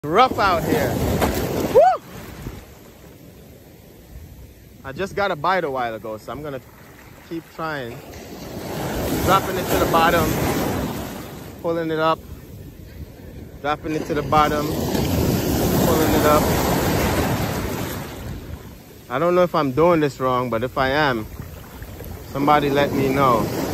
Rough out here. Woo! I just got a bite a while ago, so I'm gonna keep trying. Dropping it to the bottom, pulling it up, dropping it to the bottom, pulling it up. I don't know if I'm doing this wrong, but if I am, somebody let me know.